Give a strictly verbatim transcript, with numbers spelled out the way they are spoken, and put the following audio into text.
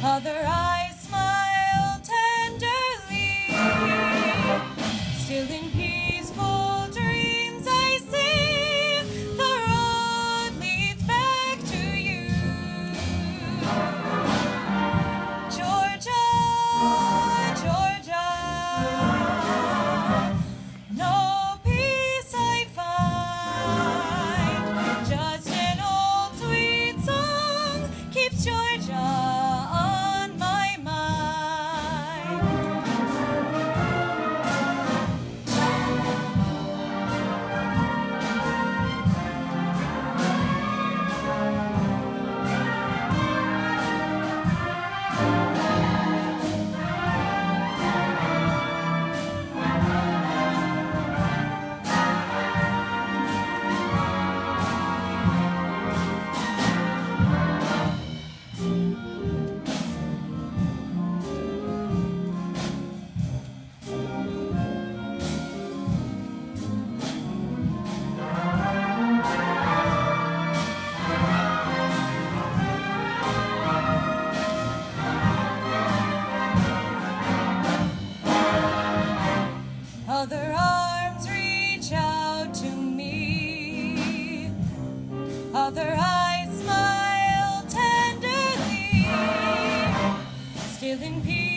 Other eyes smile tenderly. Still in peaceful dreams I see the road leads back to you. Georgia, Georgia, no peace I find. Just an old sweet song keeps Georgia on my mind. Other arms reach out to me. Other eyes smile tenderly. Still in peace.